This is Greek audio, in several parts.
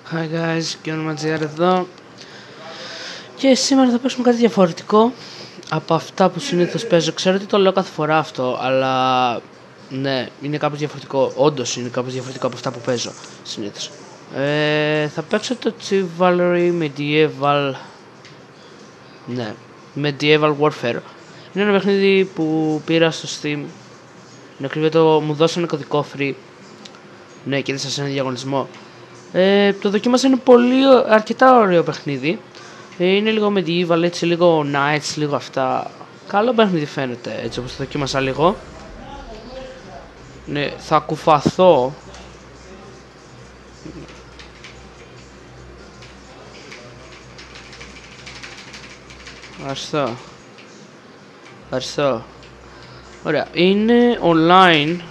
Hi guys, Kion Ματζιάρ εδώ και σήμερα θα παίξουμε κάτι διαφορετικό από αυτά που συνήθως παίζω. Ξέρω ότι το λέω κάθε φορά αυτό, αλλά ναι, είναι κάπως διαφορετικό. Όντως είναι κάπως διαφορετικό από αυτά που παίζω συνήθως. Θα παίξω το Chivalry Medieval. Ναι, Medieval Warfare. Είναι ένα παιχνίδι που πήρα στο Steam. Μου δώσανε κωδικό free. Ναι, και είδα σε ένα διαγωνισμό. Το δοκίμασα, είναι αρκετά ωραίο παιχνίδι. Είναι λίγο medieval, έτσι, λίγο knights, λίγο αυτά. Καλό παιχνίδι φαίνεται, έτσι όπως το δοκίμασα λίγο. Ναι, θα κουφαθώ. Ευχαριστώ. Ωραία, είναι online.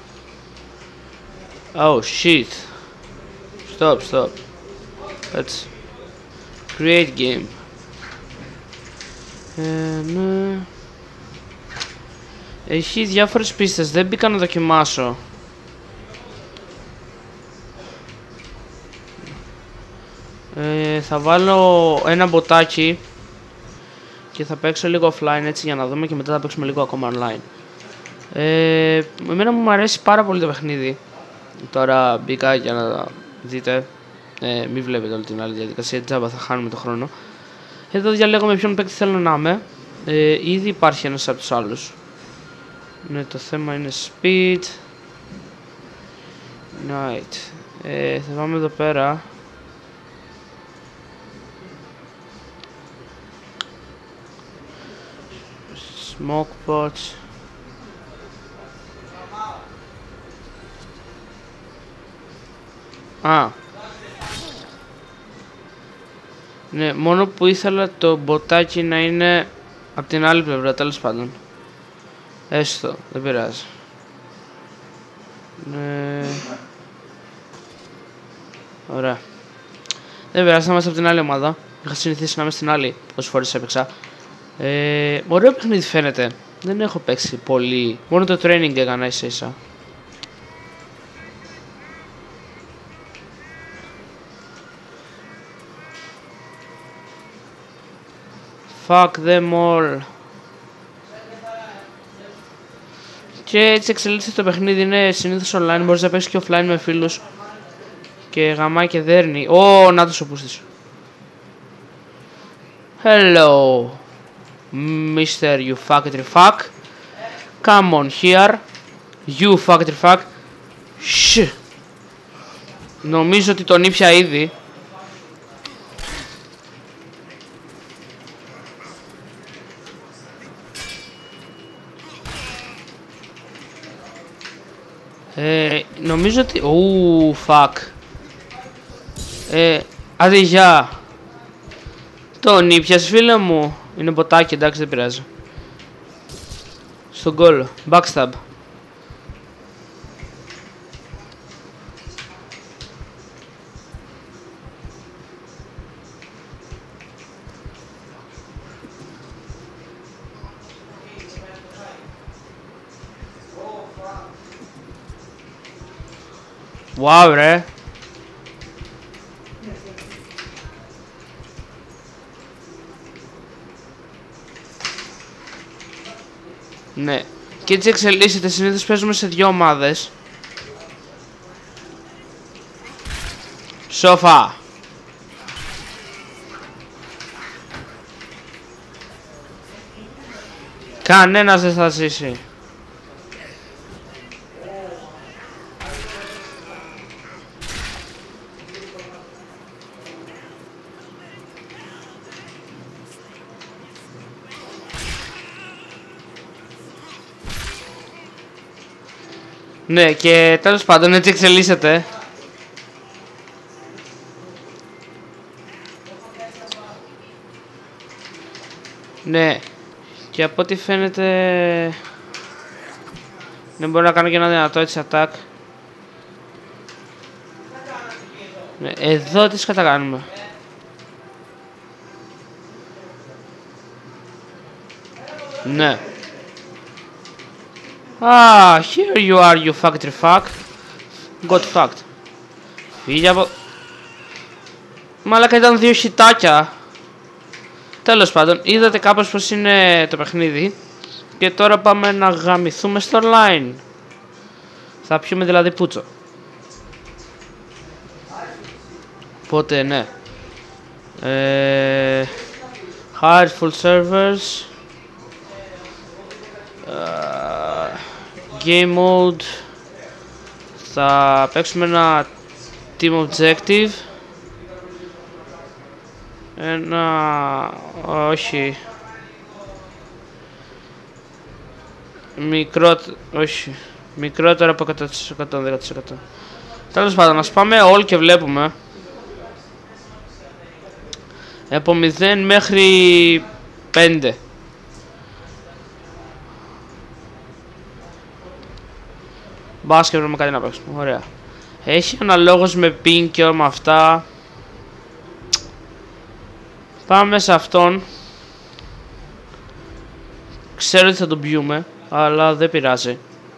Oh shit. Stop. Let's create game. Ναι. Έχει διάφορες πίστες, δεν μπήκα να δοκιμάσω. Θα βάλω ένα μποτάκι και θα παίξω λίγο offline, έτσι, για να δούμε, και μετά θα παίξουμε λίγο ακόμα online. Εμένα μου αρέσει πάρα πολύ το παιχνίδι. Τώρα μπήκα για να δείτε. Μην βλέπετε όλη την άλλη διαδικασία, τζάμπα θα χάνουμε το χρόνο. Εδώ διαλέγω με ποιον παίκτη θέλω να είμαι. Ήδη υπάρχει ένας από τους άλλους. Ναι, το θέμα είναι speed. Night. Θα πάμε εδώ πέρα. Smoke pots. Ναι, μόνο που ήθελα το μποτάκι να είναι από την άλλη πλευρά, τέλος πάντων. Έστω, δεν πειράζει. Ναι. Ωραία. Δεν πειράζει, θα είμαστε από την άλλη ομάδα. Είχα συνηθίσει να είμαι στην άλλη, όσες φορές έπαιξα. Ωραίο παιχνίδι φαίνεται. Δεν έχω παίξει πολύ. Μόνο το training έκανα ίσα. Fuck them all. Και έτσι εξελίσσεται το παιχνίδι. Είναι συνήθως online. Μπορείς να παίξεις και offline με φίλους. Και γαμάει και δέρνει. Να τους ο πούστης. Hello Mr. You factory fuck. Come on here. You factory fuck. Shh. Νομίζω ότι τον ήπια ήδη. Νομίζω ότι... fuck. Άντε γεια. Τον ήπιας, φίλε μου. Είναι μποτάκι, εντάξει, δεν πειράζει. Στον goal. Backstab. Wow, ρε. Ναι. Και έτσι εξελίσσεται. Συνήθως παίζουμε σε 2 ομάδες. Σοφά. Κανένας δεν θα ζήσει. Ναι, και τέλος πάντων έτσι εξελίσσεται. Ναι, και από ό,τι φαίνεται δεν μπορώ να κάνω και ένα δυνατό έτσι attack. Ναι, εδώ τι κατακάνουμε. Ναι. Here you are, you factory fuck. Got fucked. Φύγε από... Μαλάκα ήταν 2 χιτάκια. Τέλος πάντων, είδατε κάπως πως είναι το παιχνίδι. Και τώρα πάμε να γαμηθούμε στο online. Θα πιούμε δηλαδή πούτσο. Οπότε ναι. Hard full servers. Game mode. Θα παίξουμε ένα team objective. Όχι. Όχι. Μικρότερο από 100%, 10%. Τέλος πάντων, ας πάμε all και βλέπουμε. Από 0 μέχρι 5. Μπας και βρούμε κάτι να παίξουμε. Ωραία. Έχει αναλόγως με ping και όλα αυτά. Πάμε σε αυτόν. Ξέρω ότι θα τον πιούμε, αλλά δεν πειράζει.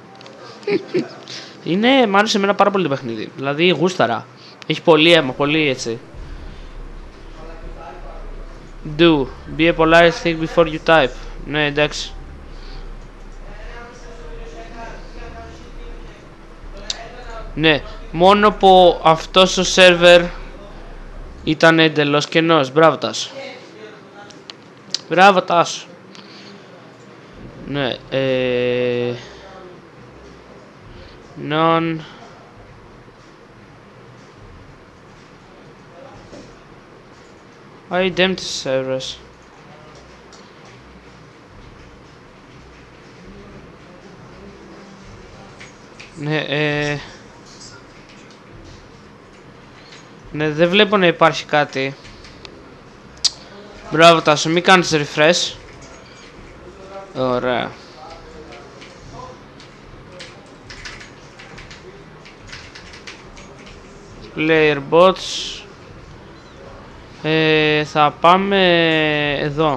Μ' άρεσε εμένα πάρα πολύ το παιχνίδι. Δηλαδή γούσταρα. Έχει πολύ αίμα, πολύ έτσι. Do. Be a polite think before you type. Ναι, εντάξει. Ναι, μόνο που αυτός ο σερβερ ήταν εντελώς κενός. Μπράβο Τάσο. Μπράβο Τάσο. Ναι, non. Identity servers. Ναι, ναι, δεν βλέπω να υπάρχει κάτι. Μπράβο Τάσο, μην κάνεις refresh. Ωραία. Player bots. Θα πάμε εδώ.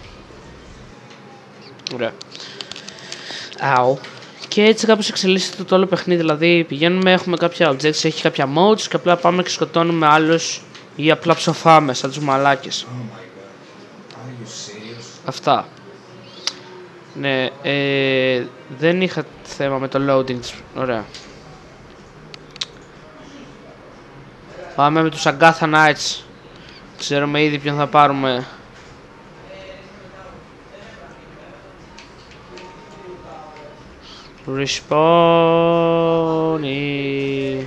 Ωραία. Αου. Και έτσι κάπως εξελίσσεται το όλο παιχνίδι. Δηλαδή πηγαίνουμε, έχουμε κάποια objects, έχει κάποια modes και απλά πάμε και σκοτώνουμε άλλους ή απλά ψοφάμε σαν τους μαλάκες. Αυτά. Ναι, δεν είχα θέμα με το loading. Ωραία. Πάμε με τους Agatha Knights. Ξέρουμε ήδη ποιον θα πάρουμε. Respawn.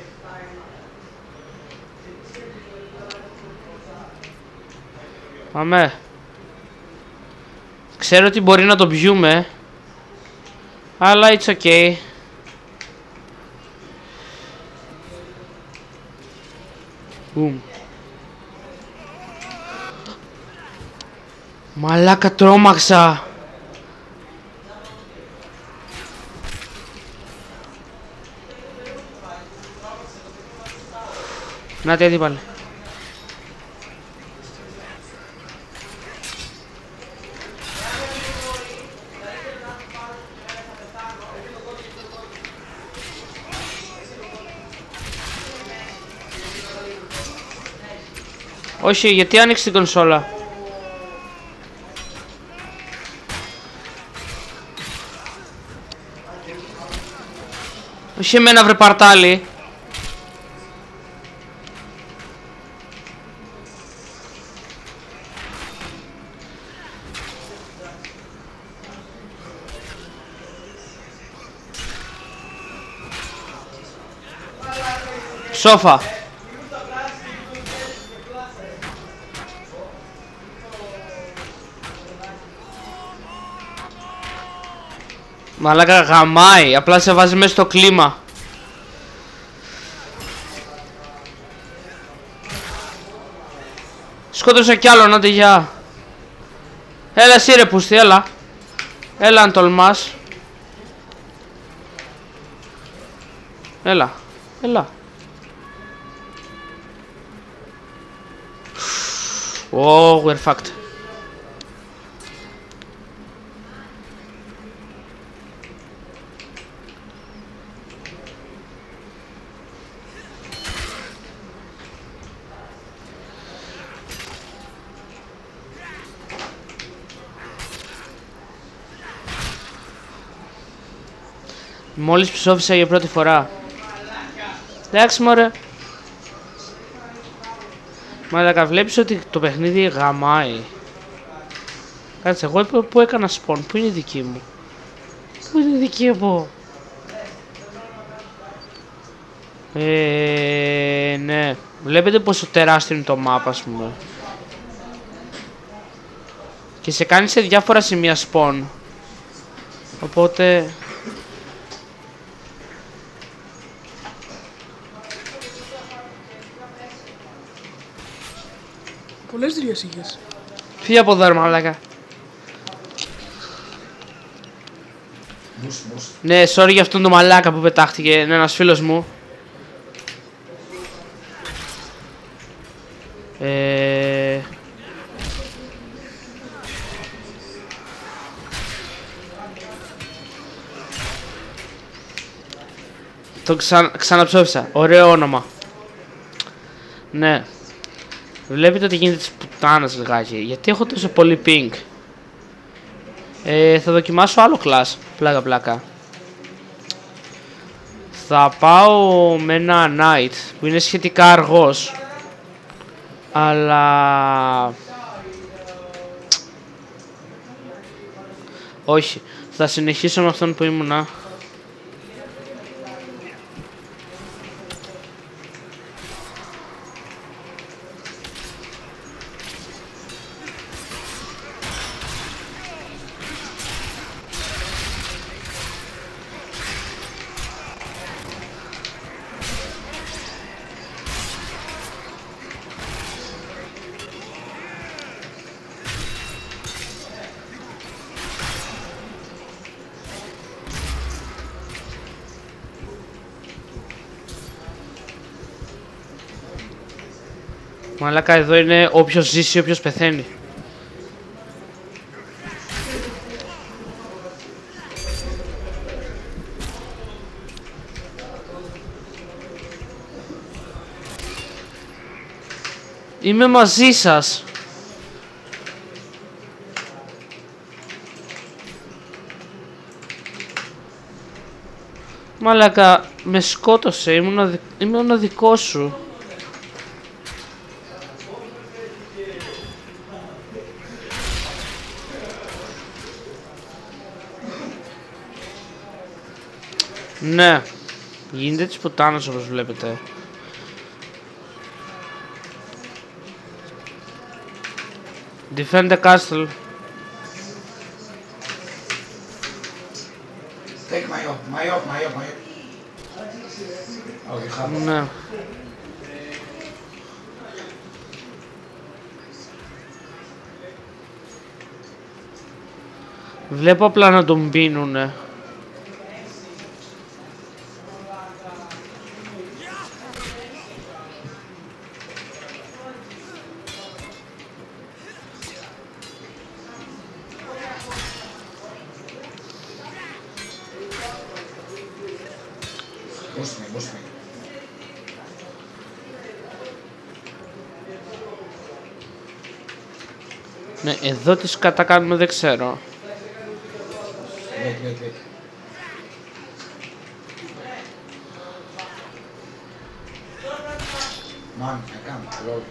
Πάμε. Ξέρω ότι μπορεί να το πιούμε, αλλά it's okay. Boom. Μαλάκα, τρόμαξα. Να τι πάλι. Όχι, γιατί άνοιξε την κονσόλα. Όχι εμένα βρε παρτάλι. Σόφα. Μαλάκα γαμάει, απλά σε βάζει μέσα στο κλίμα. Σκότωσα κι άλλον, άντε γεια. Έλα εσύ ρε πούστη, έλα. Έλα αν τολμάς. Έλα, έλα. Oh, we're fucked. Μόλις ψόφισα για πρώτη φορά. Εντάξει μωρέ. Μαλάκα, βλέπεις ότι το παιχνίδι γαμάει. Κάτσε, εγώ που έκανα spawn, πού είναι η δική μου? Πού είναι η δική μου? Ναι. Βλέπετε πόσο τεράστιο είναι το map, ας πούμε. Και σε κάνει σε διάφορα σημεία spawn. Οπότε... Πολλές δουλειές είχες. Φύγε από εδώ ρε μαλάκα. Ναι, sorry για αυτόν τον μαλάκα που πετάχτηκε. Είναι ένας φίλος μου. Το ξαναψόφισα. Ωραίο όνομα. Ναι. Βλέπετε ότι γίνεται της πουτάνας λιγάκι. Γιατί έχω τόσο πολύ ping. Θα δοκιμάσω άλλο class. Πλάκα πλάκα. Θα πάω με ένα knight που είναι σχετικά αργός. Αλλά... όχι. Θα συνεχίσω με αυτόν που ήμουνα. Μαλάκα, εδώ είναι όποιος ζήσει, όποιος πεθαίνει. Είμαι μαζί σας. Μαλάκα, με σκότωσε, ήμουν ο δικός σου. Ναι, γίνεται της πουτάνας όπως βλέπετε. Defend the castle. Take my op. Oh, you have Ναι. Βλέπω απλά να τον πίνουνε. Boost me. Ναι, εδώ τις κατακάνουμε δεν ξέρω. Wait. Man, I can't. Lol.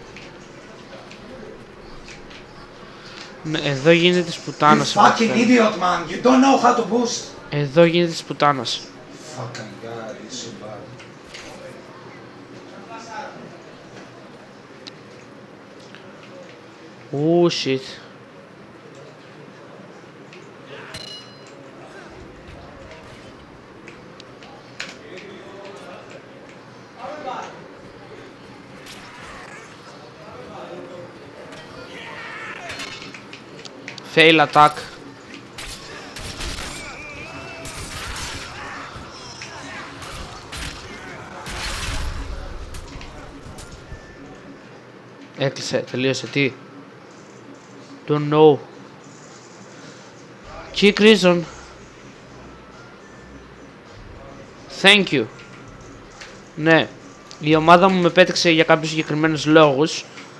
Ναι, εδώ γίνεται της You πουτάνας. fucking idiot, man. You don't know how to boost. Εδώ γίνεται της πουτάνας. Fucking god, it's so bad. Ου, shit. Fail attack. Έκλεισε, τελείωσε, τι? Don't know. Kick reason. Thank you. Ναι, η ομάδα μου με πέτυξε για κάποιους συγκεκριμένους λόγους,